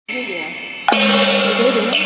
谢谢。你觉得怎么样？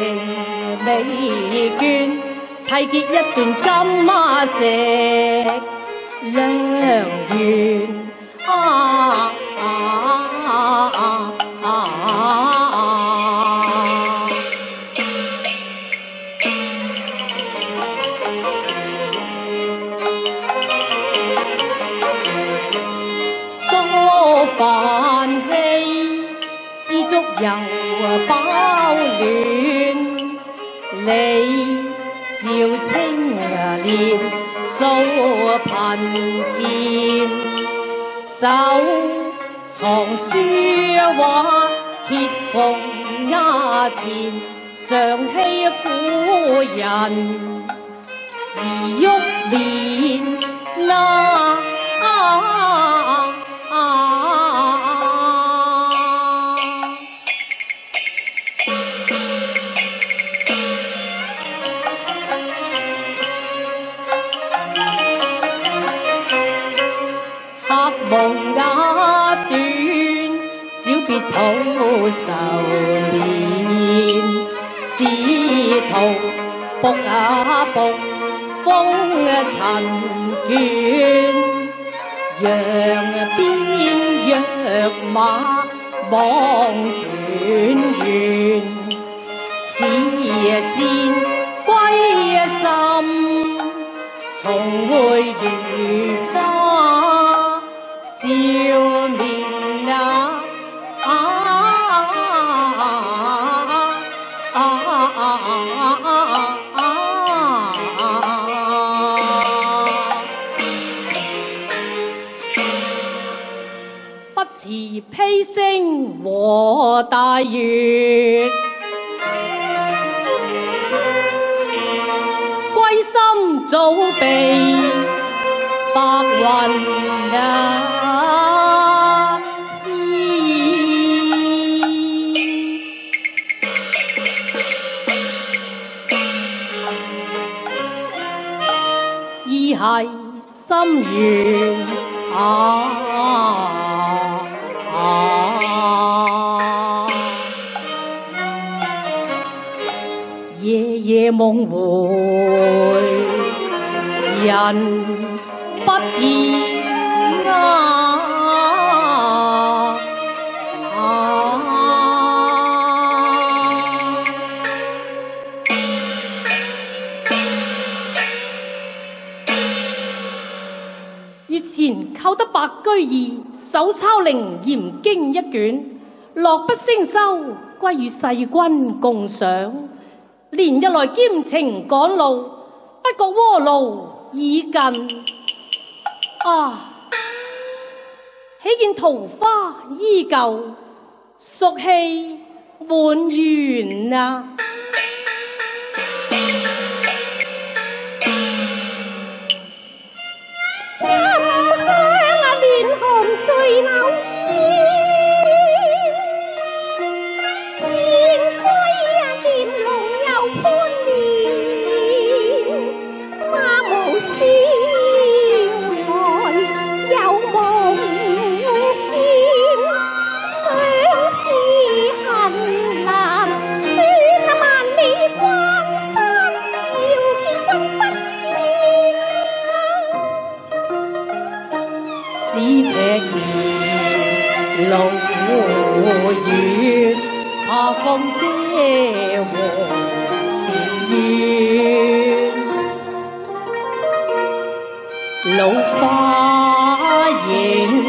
美眷，締結一段金馬石良緣梳飯氣，知足又飽暖，你照青臉掃貧賤，手藏書畫揭縫衙前，常戲古人時欲眠那夢雅短，小別抱愁眠，試圖卜卜風塵捲，揚鞭躍馬望團圓，似箭歸心，重會如花笑面不辭披星和大月，歸心早備白雲意係心願夜夜夢回人不見月前購得白居易手抄靈嚴經一卷，樂不勝收，歸與世君共賞。連日來兼程趕路，不覺鍋爐已近。喜見桃花依舊，蜀氣滿園啊！醉柳燕，燕歸念龍又潘年，花無仙寒有夢見，相思恨難算萬里關山，要見君不見。只且路遠，怕風遮黃葉老花影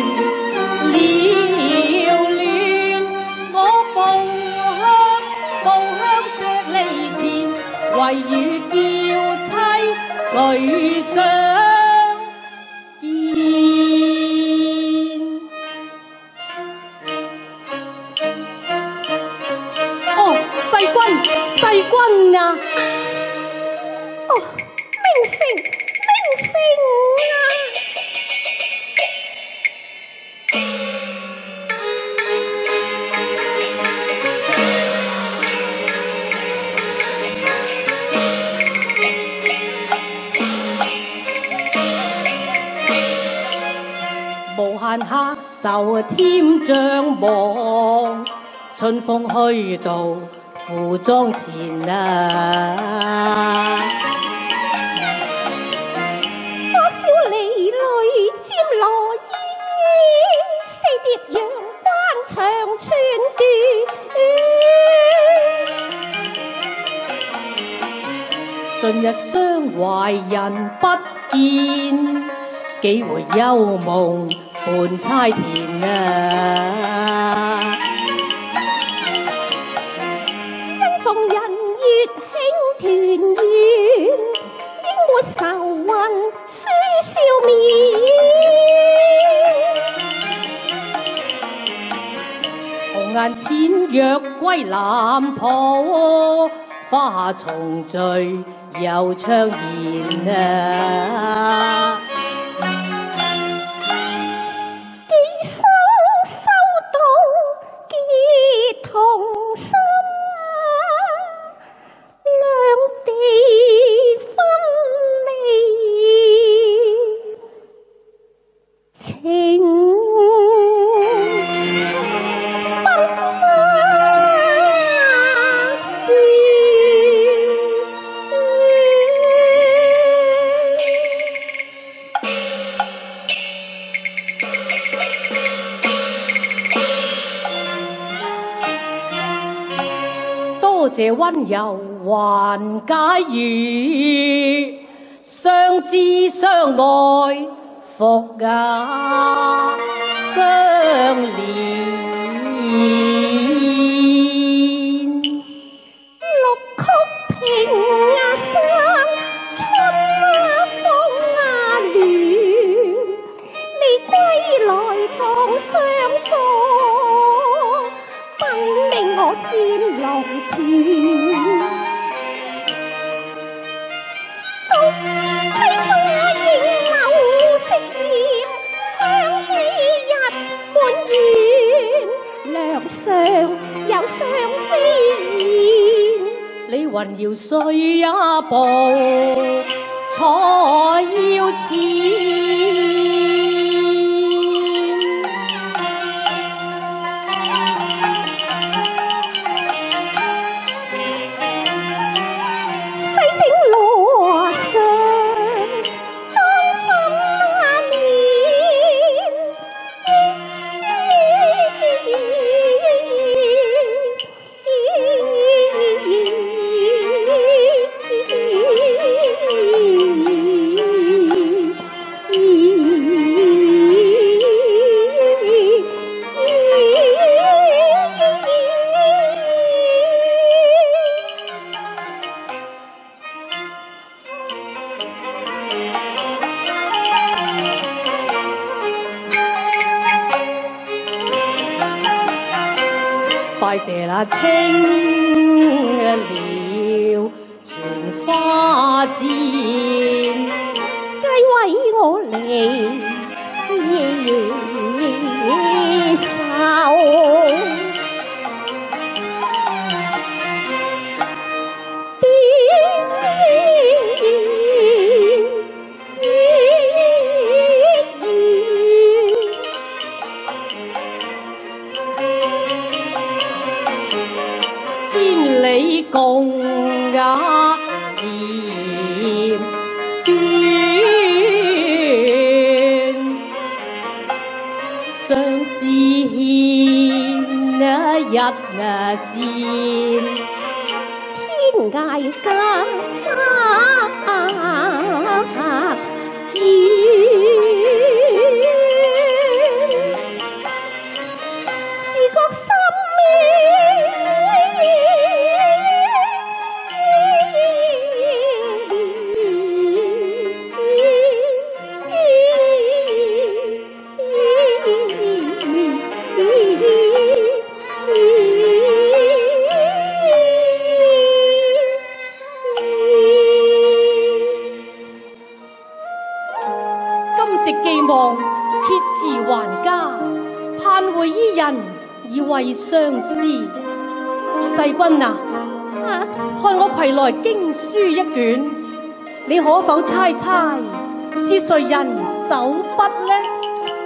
撩亂，我步向石籬前，唯與嬌妻舉相世君啊！名聲啊！無限客愁添障忙，春風虛度扶妝前啊！ 多少離淚沾羅衣，四疊陽關長寸斷。 盡日相懷人不見，幾回幽夢伴猜田啊！ 因逢人月慶團圓，應沒愁雲書笑面。 紅顏淺若歸南浦，花重聚又悵然啊！ 幾生修道結同心，兩地分離情不分斷。 多謝溫柔還解語，相知相愛復也相連。 綠曲平呀山，春呀風呀暖，你歸來同相助，分令我戰龍團。縱溪花應柳色艷，香氣日滿園，梁上有雙飛燕。 你雲搖碎也步，彩腰纏。 西征羅上妝粉面， 拜謝那青了全花箭， 雞為我離愁。 千里共也是斷，相思牽一線。 天涯隔遠，自覺心夕寄望，揭詞還家，盼會伊人以慰相思。世君啊，看我攜來經書一卷，你可否猜猜是誰人手筆呢？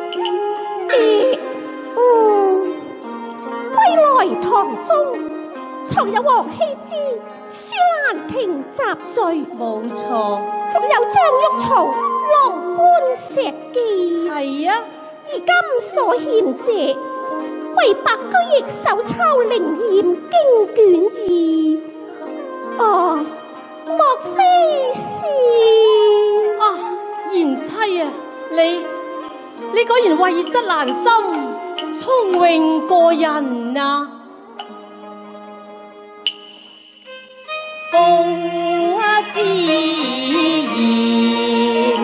歸來堂中藏有王羲之《舒蘭亭集序》， 冇錯， 仲有張玉曹《郎官石記》。 係啊， 而今所獻借，為白居易手抄靈驗經卷二。哦，莫非是啊，賢妻啊，你果然慧質蘭心，聰穎過人啊！風自然，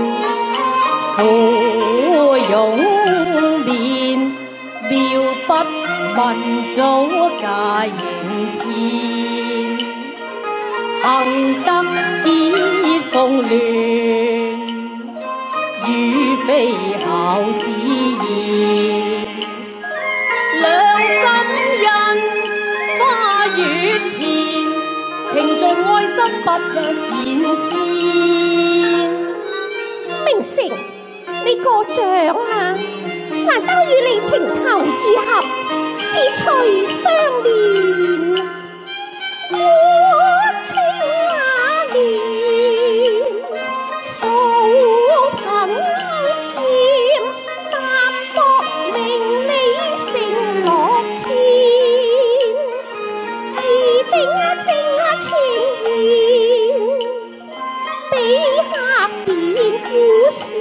芙蓉面，妙筆文藻架迎前，幸得結鳳聯，與飛孝自然，兩心印花月前，情重愛心不閃閃。 明成，你過獎啦！難得與你情投意合，志趣相連，我情那年素憑劍，淡薄名利成樂天，而定正前言，比下變古書。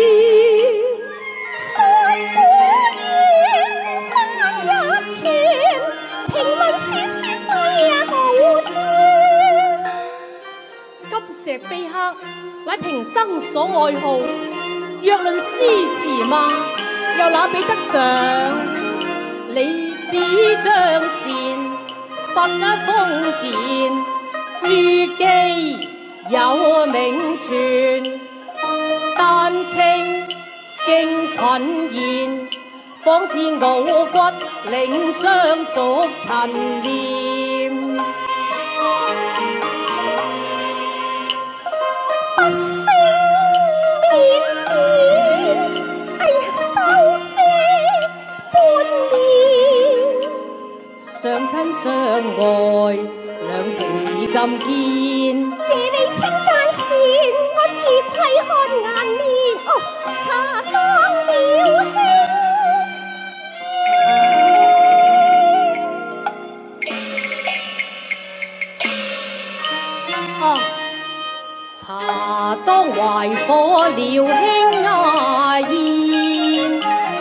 石碑刻乃平生所愛好，若論詩詞嘛，又哪比得上李氏張善，不封建，諸基有名傳，丹青經群言，仿似傲骨領雙續陳念。不勝面見，哎呀，收遮半面。相親相愛，兩情似金堅。謝你稱讚善，我自愧看顏面。哦，茶當了興。哦。茶當懷火療興呀宴，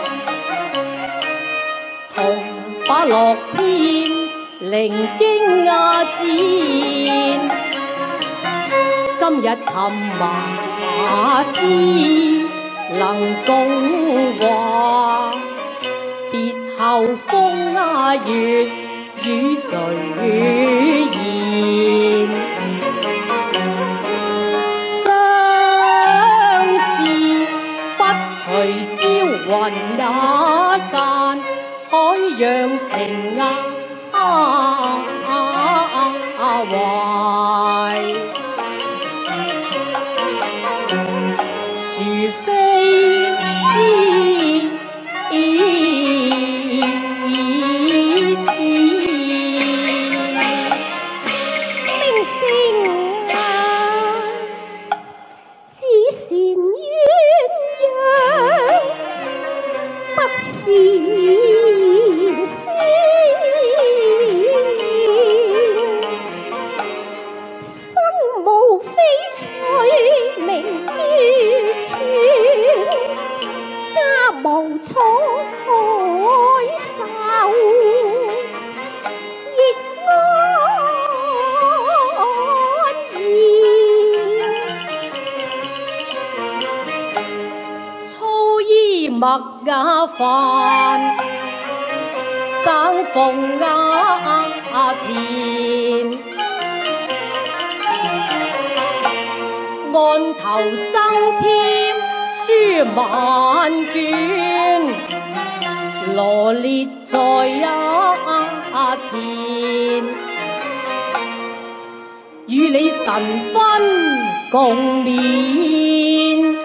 同把樂天靈經呀戰。今日琴麻法師能共話，別後風呀月與誰言？隨朝雲也散，海洋情懷。殊非此，明星啊，只善鴛鴦。不是仙，身無翡翠明珠串，家無楚海秀，亦安然。粗衣墨雅飯，生鳳呀前，案頭增添書萬卷，羅列在前，與你神分共眠。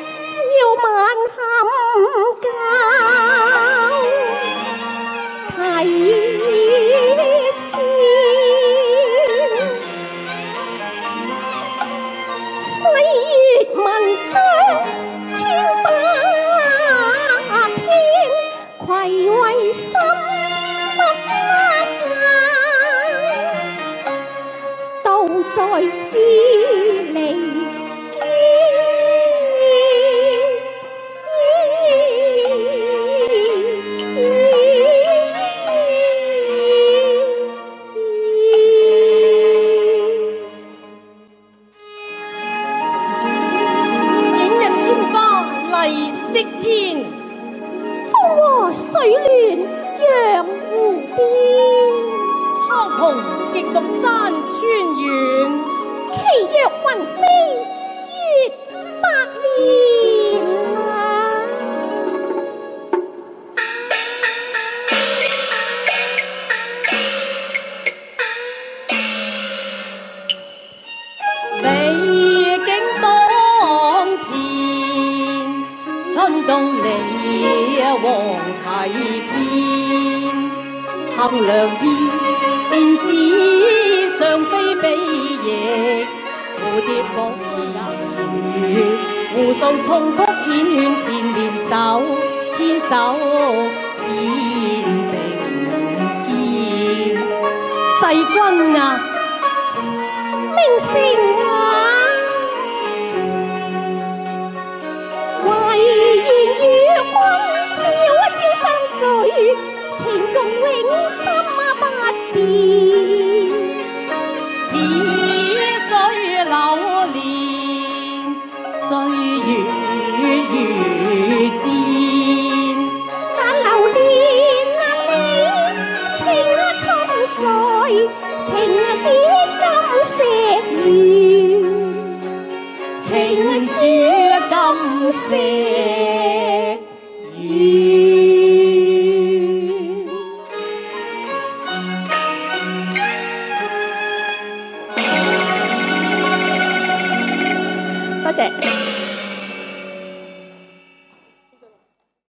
晚冚覺， 來自離影日千花麗色天， 風和水亂洋湖邊， 蒼穹極綠山川遠， 其若雲飛越百年啊！ 美景當前，春冬梨黃堤邊，衡量天之上飛比翼，蝴蝶舞兒，湖數重曲繾圈纏連手，牽手肩並肩，世君啊！ 名城啊，唯願與君朝朝相聚，情共永世。